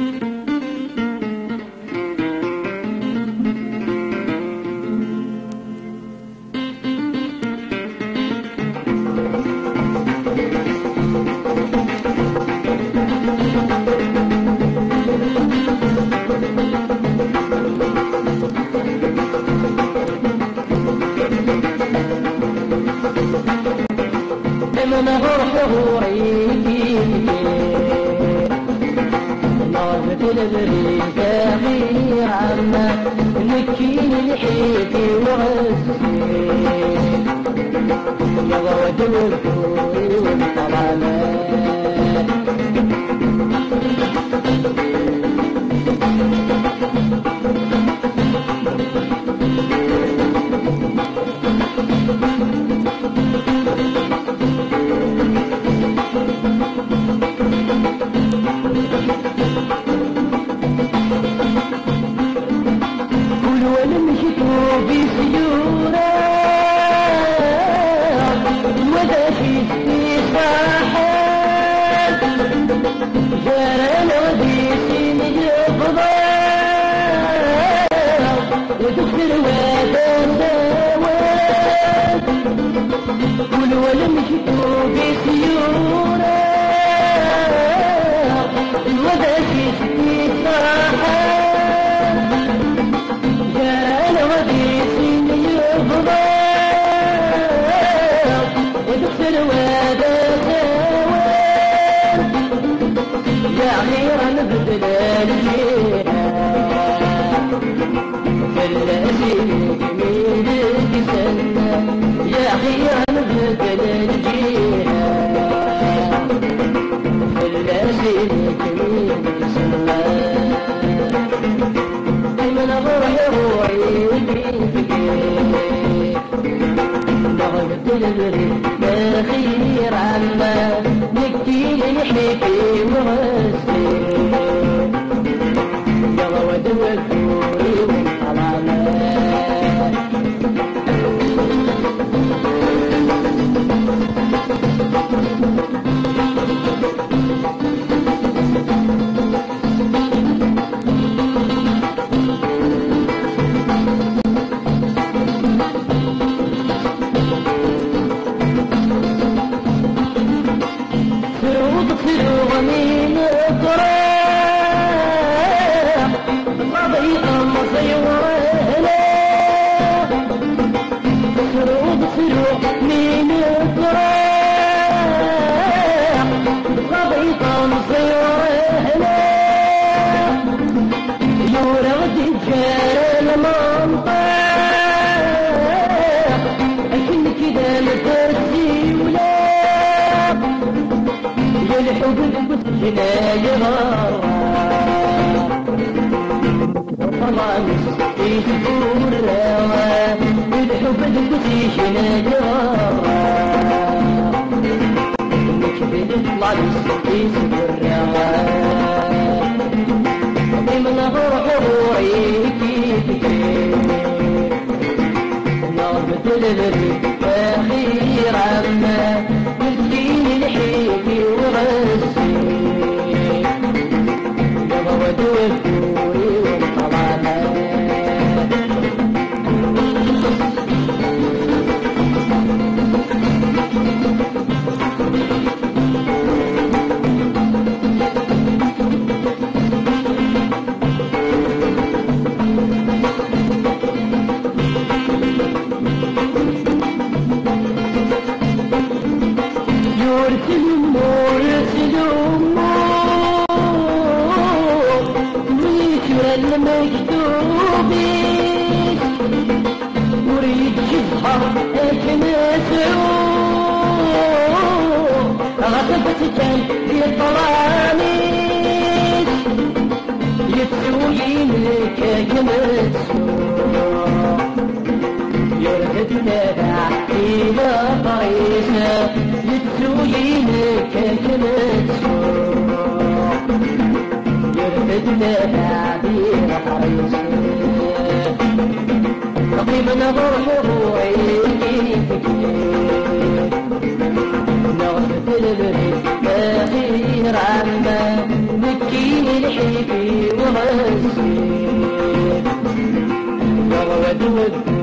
من غرحه ريكي نظرة البريد أخير عما نكيني لحيتي ورسي نظرة الكوري والطلالات ولم يشتوا بسيورة الوضع في صاحة جال وديسين يفضل ودخل ودا زوال يا غير نبدل الجيرة فالأسير جميل الجسنة يا غير نبدل الجيرة فالأسير جميل الجسنة من غرح روعي نغمة البريد بخير عما نكتيل نحكي ورسي يلا ودوى الدوري والطلالات من الطريق طريقة مصيرنا سروق من الطريق طريقة مصيرنا يورد الجار المنطق لكن كده مترسي ولا الحب البسجنا يغار طبعا يسبور الهوى الحب البسجنا يغار نكبد يطلع يسبور الهوى من غرحه ريكي نغمة البريد أخير عما مسكين لحيتي ورسي يضوى الدوري والطلالات المكتوبين وريد يظهر النسوم غضبت كان يطلعني يتسوي لك كمتسوم يرد نبع إلى طريسة يتسوي لك كمتسوم يرد نبع رقيب نظره عينيك نغمة البريد أخير عما نكيني لحيك السير يا ود